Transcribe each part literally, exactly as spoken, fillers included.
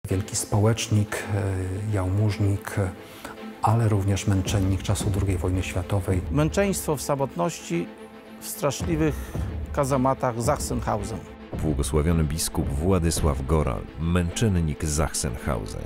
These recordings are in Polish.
Wielki społecznik, jałmużnik, ale również męczennik czasu drugiej wojny światowej. Męczeństwo w samotności w straszliwych kazamatach Sachsenhausen. Błogosławiony biskup Władysław Goral, męczennik Sachsenhausen.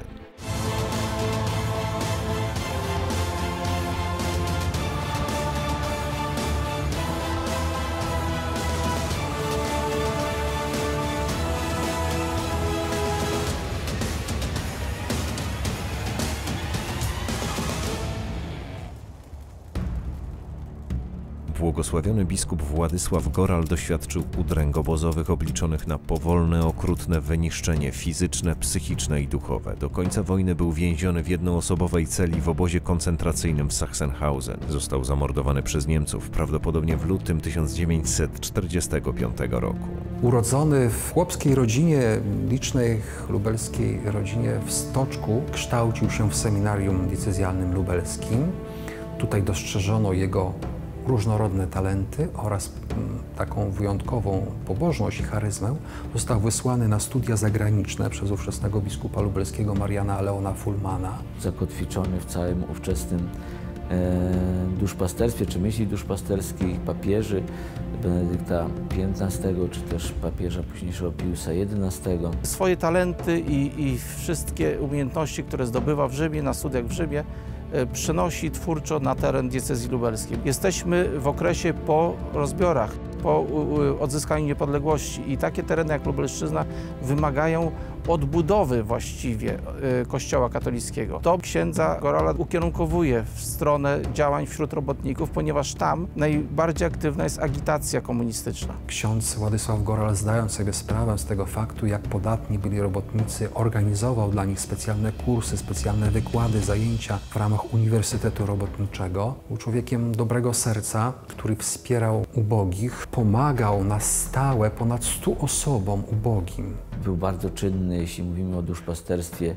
Błogosławiony biskup Władysław Goral doświadczył udręk obozowych obliczonych na powolne, okrutne wyniszczenie fizyczne, psychiczne i duchowe. Do końca wojny był więziony w jednoosobowej celi w obozie koncentracyjnym w Sachsenhausen. Został zamordowany przez Niemców prawdopodobnie w lutym tysiąc dziewięćset czterdziestego piątego roku. Urodzony w chłopskiej rodzinie, licznej lubelskiej rodzinie w Stoczku, kształcił się w seminarium diecezjalnym lubelskim. Tutaj dostrzeżono jego różnorodne talenty oraz taką wyjątkową pobożność i charyzmę. Został wysłany na studia zagraniczne przez ówczesnego biskupa lubelskiego Mariana Leona Fulmana. Zakotwiczony w całym ówczesnym e, duszpasterstwie, czy myśli duszpasterskiej papieży Benedykta piętnastego, czy też papieża późniejszego Piusa jedenastego. Swoje talenty i, i wszystkie umiejętności, które zdobywa w Rzymie, na studiach w Rzymie, przenosi twórczo na teren diecezji lubelskiej. Jesteśmy w okresie po rozbiorach, po odzyskaniu niepodległości i takie tereny jak Lubelszczyzna wymagają odbudowy właściwie Kościoła katolickiego. To księdza Gorala ukierunkowuje w stronę działań wśród robotników, ponieważ tam najbardziej aktywna jest agitacja komunistyczna. Ksiądz Władysław Goral, zdając sobie sprawę z tego faktu, jak podatni byli robotnicy, organizował dla nich specjalne kursy, specjalne wykłady, zajęcia w ramach Uniwersytetu Robotniczego. Był człowiekiem dobrego serca, który wspierał ubogich, pomagał na stałe ponad stu osobom ubogim. Był bardzo czynny, jeśli mówimy o duszpasterstwie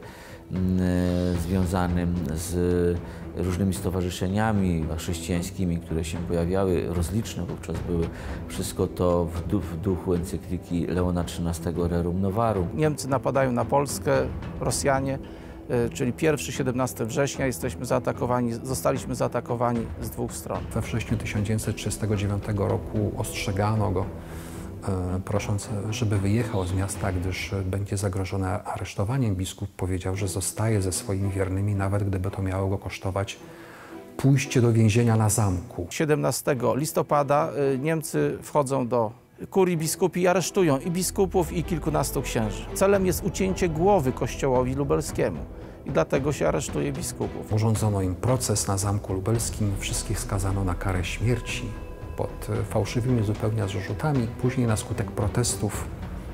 związanym z różnymi stowarzyszeniami chrześcijańskimi, które się pojawiały, rozliczne wówczas były. Wszystko to w, duch, w duchu encykliki Leona trzynastego Rerum Novarum. Niemcy napadają na Polskę, Rosjanie, czyli pierwszego siedemnastego września jesteśmy zaatakowani, zostaliśmy zaatakowani z dwóch stron. We wrześniu tysiąc dziewięćset trzydziestego dziewiątego roku ostrzegano go, prosząc, żeby wyjechał z miasta, gdyż będzie zagrożony aresztowaniem. Biskup powiedział, że zostaje ze swoimi wiernymi, nawet gdyby to miało go kosztować pójście do więzienia na zamku. siedemnastego listopada Niemcy wchodzą do kurii biskupi i aresztują i biskupów, i kilkunastu księży. Celem jest ucięcie głowy kościołowi lubelskiemu i dlatego się aresztuje biskupów. Urządzono im proces na Zamku Lubelskim, wszystkich skazano na karę śmierci pod fałszywymi zupełnie zarzutami. Później na skutek protestów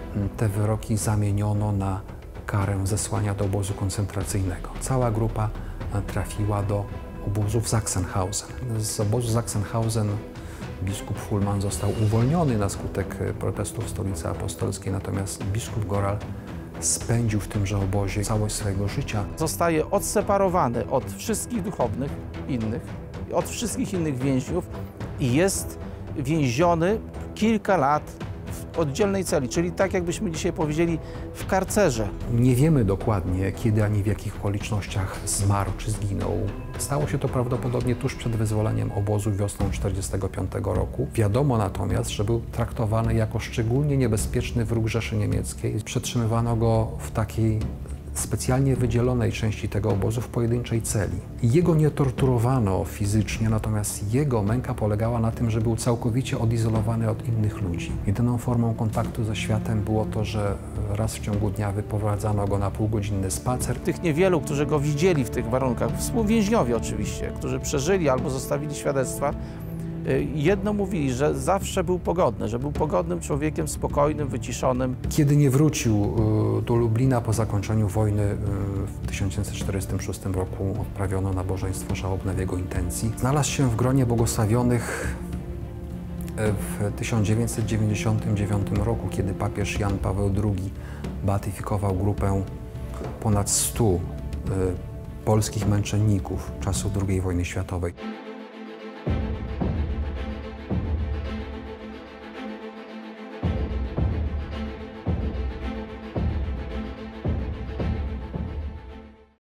te wyroki zamieniono na karę zesłania do obozu koncentracyjnego. Cała grupa trafiła do obozu w Sachsenhausen. Z obozu Sachsenhausen biskup Fulman został uwolniony na skutek protestów w Stolicy Apostolskiej, natomiast biskup Goral spędził w tymże obozie całość swojego życia. Zostaje odseparowany od wszystkich duchownych innych, od wszystkich innych więźniów i jest więziony kilka lat w oddzielnej celi, czyli tak jakbyśmy dzisiaj powiedzieli w karcerze. Nie wiemy dokładnie, kiedy ani w jakich okolicznościach zmarł czy zginął. Stało się to prawdopodobnie tuż przed wyzwoleniem obozu wiosną tysiąc dziewięćset czterdziestego piątego roku. Wiadomo natomiast, że był traktowany jako szczególnie niebezpieczny wróg Rzeszy Niemieckiej. Przetrzymywano go w takiej specjalnie wydzielonej części tego obozu w pojedynczej celi. Jego nie torturowano fizycznie, natomiast jego męka polegała na tym, że był całkowicie odizolowany od innych ludzi. Jedyną formą kontaktu ze światem było to, że raz w ciągu dnia wyprowadzano go na półgodzinny spacer. Tych niewielu, którzy go widzieli w tych warunkach, współwięźniowie oczywiście, którzy przeżyli albo zostawili świadectwa, jedno mówili, że zawsze był pogodny, że był pogodnym człowiekiem, spokojnym, wyciszonym. Kiedy nie wrócił do Lublina po zakończeniu wojny w tysiąc dziewięćset czterdziestym szóstym roku, odprawiono nabożeństwo żałobne w jego intencji. Znalazł się w gronie błogosławionych w tysiąc dziewięćset dziewięćdziesiątym dziewiątym roku, kiedy papież Jan Paweł drugi beatyfikował grupę ponad stu polskich męczenników czasu drugiej wojny światowej.